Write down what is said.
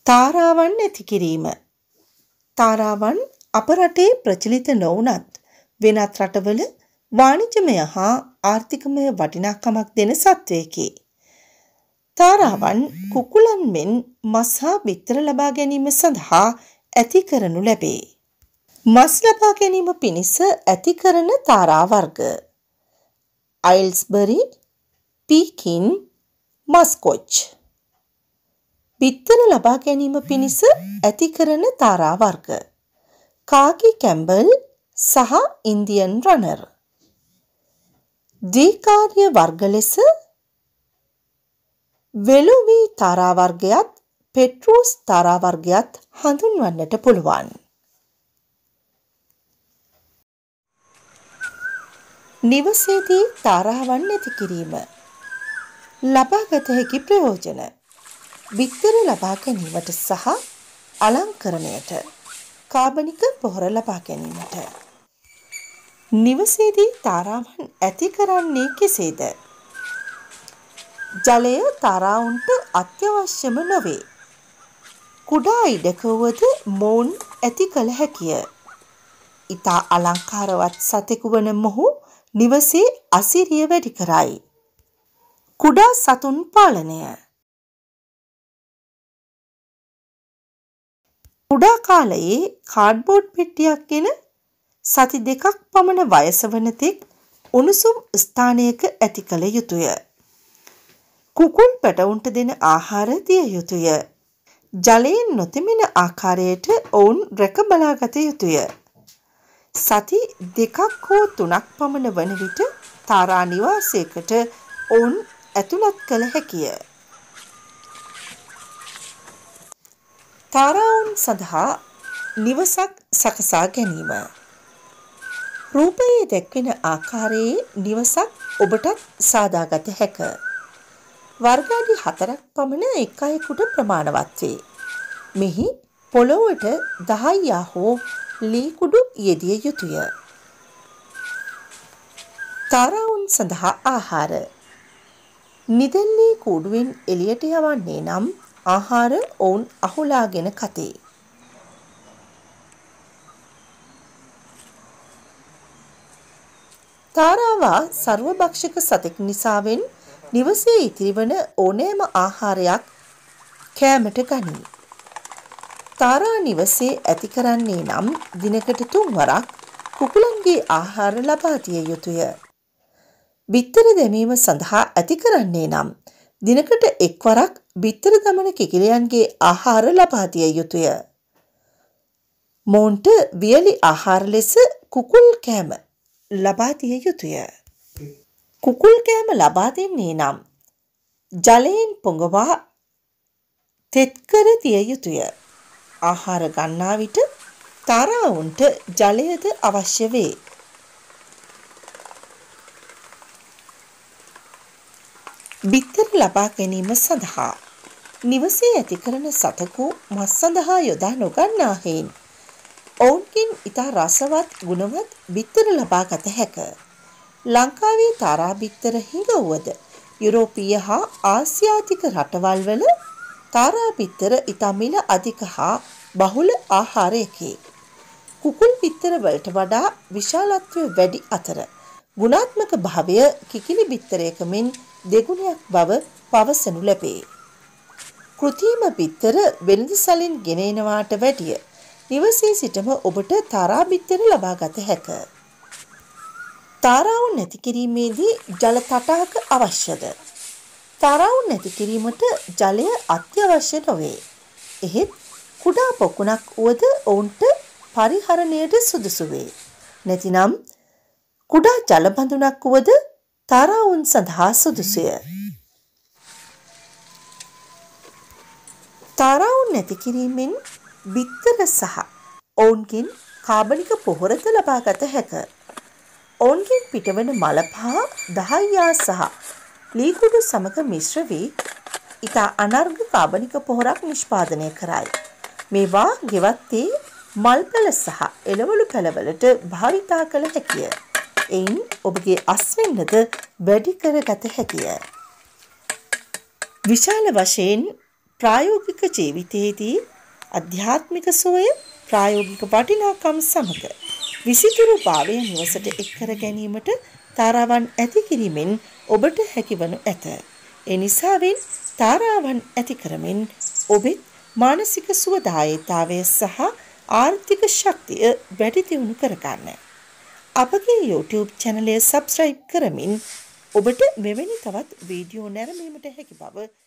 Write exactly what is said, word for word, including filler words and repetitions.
තාරාවන් නැති කිරීම. තාරාවන් අප රටේ ප්‍රචලිත නොවුනත් වෙනත් රටවල වාණිජමය හා ආර්ථිකමය වටිනාකමක් දෙන සත්වයකි. තාරාවන් කුකුලන් මෙන් මස් හා බිත්තර ලබා ගැනීම සඳහා ඇති කරනු ලැබේ. මස් ලබා ගැනීම පිණිස ඇති කරන තාරා වර්ග අයිල්ස්බරි, පීකින්, මස්කොච්. බිත්තර ලබා ගැනීම පිණිස ඇති කරන තාරා වර්ග කාකි කැම්බල් සහ ඉන්දියන් රනර්. ද්විකාර්ය වර්ග ලෙස වෙලුවී තාරා වර්ගයත් පෙට්‍රෝස් තාරා වර්ගයත් හඳුන්වන්නට පුළුවන්. නිවසේදී තාරාවන් නැති කිරීම. ලබාගත හැකි ප්‍රයෝජන. බිත්තර ලබා ගැනීමට සහ අලංකරණයට. කාබනික පොහොර ලබා ගැනීමට. නිවසේදී තාරාවන් ඇති කරන්නේ කෙසේද? ජලය තාරාවුන්ට අත්‍යවශ්‍යම නොවේ. කුඩා ඉඩක වුවද මොවුන් ඇති කළ හැකිය. ඉතා අලංකාරවත් සතෙකු වන මොහු නිවසේ අසිරිය වැඩි කරයි. කුඩා සතුන් පාලනය. කුඩා කාලයේ කාඩ්බෝඩ් පෙට්ටියක් ගෙන සති දෙකක් පමණ වයස වන තෙක් උණුසුම් ස්ථානයක ඇති කළ යුතුය. කුකුල් පැටවුන්ට දෙන ආහාර දිය යුතුය. ජලයෙන් නොතෙමෙන ආකාරයට ඔවුන් රැක බලාගත යුතුය. සති දෙකක් හෝ තුනක් පමණ වන විට තාරා නිවාසයකට ඔවුන් ඇතුළත් කළ හැකිය. තාරාවුන් සඳහා නිවසක් සකසා ගැනීම. රූපයේ දැක්වෙන ආකාරයේ නිවසක් ඔබටත් සාදාගත හැක. වර්ග අඩි හතරක් පමණ එක් අයෙකුට ප්‍රමාණවත් වේ. මෙහි පොළොවට දහයියා හෝ ලී කුඩු යෙදිය යුතුය. තාරාවුන් සඳහා ආහාර. නිදැල්ලේ කූඩුවෙන් එළියට යවන්නේ නම් ආහාර ඔවුන් අහුලාගෙන කතේ. තාරාවා සර්වභක්ෂක සතෙක් නිසාවෙන් නිවසේ ඉතිරිවන ඕනෑම ආහාරයක් කෑමට ගනී. තාරා නිවසේ ඇති කරන්නේ නම් දිනකට තුන් වරක් කුකුලන්ගේ ආහාර ලබා දිය යුතුය. බිත්තර දැමීම සඳහා ඇති කරන්නේ නම් දිනකට එක්වරක් බිත්තර දමන කිකිලයන්ගේ ආහාර ලබා දිය යුතුය. මොවුන්ට වියලි ආහාර ලෙස කුකුල් කෑම ලබා දිය යුතුය. කුකුල් කෑම ලබා දෙන්නේ නම් ජලයෙන් පොඟවා තෙත් කර දිය යුතුය. ආහාර ගන්නා විට තාරාවුන්ට ජලයද අවශ්‍ය වේ. බිත්තර ලබා ගැනීම සඳහා නිවසේ ඇති කරන සතකු මස් සඳහා යොදා නොගන්නා හේයින් ඔවුන්ගෙන් ඉතා රසවත් ගුණවත් බිත්තර ලබා ගත හැක. ලංකාවේ තාරා බිත්තර හිඟවුවද යුරෝපීය හා ආසියාතික රටවල් වල තාරා බිත්තර ඉතා මිල අධික හා බහුල ආහාරයකි. කුකුල් බිත්තර වලට වඩා විශාලත්වය වැඩි අතර ගුණාත්මක භාවය කිකිලි බිත්තරයක මෙන් දෙගුණයක් බව පවසනු ලැබේ. කෘත්‍රිම බිත්තර වෙළඳ සැලෙන් ගෙන එනවාට වැඩිය නිවසේ සිටම ඔබට තාරා බිත්තර ලබා ගත හැක. තාරාවුන් නැති කිරීමේදී ජල තටාක අවශ්‍යද? තාරාවුන් නැති කිරීමට ජලය අත්‍යවශ්‍ය නොවේ. එහෙත් කුඩා පොකුණක් වුවද ඔවුන්ට පරිහරණයට සුදුසු වේ. නැතිනම් කුඩා ජල බඳුනක් වුවද තාරාවුන් සඳහා සුදුසුය. තාරාවුන් නැති කිරීමෙන් බිත්තර සහ ඔවුන්ගෙන් කාබනික පොහොරද ලබා ගත හැක. ඔවුන්ගෙන් පිටවන මල පහ දහයියා සහ ලී කුඩු සමග මිශ්‍ර වී ඉතා අනර්ඝ කාබනික පොහොරක් නිෂ්පාදනය කරයි. මේවා ගෙවත්තේ මල් පැල සහ එළවලු පැලවලට භාවිතා කළ හැකිය. එයින් ඔබගේ අස්වෙන්නද වැඩි කරගත හැකිය. විශාල වශයෙන් ප්‍රායෝගික ජීවිතයේදී අධ්‍යාත්මික සෝය ප්‍රායෝගික වටිනාකම් සමග විසිතුරු භාවය නිවසට එක් කර ගැනීමට තාරාවන් ඇති කිරීමෙන් ඔබට හැකිවනු ඇත. ඒ නිසාවෙන් තාරාවන් ඇති කරමින් ඔබෙත් මානසික සුවදායීතාවය සහ ආර්ථික ශක්තිය වැඩි දියුණු කරගන්න. අපගේ YouTube channel එක subscribe කරමින් ඔබට මෙවැනි තවත් වීඩියෝ නැරඹීමට හැකි බව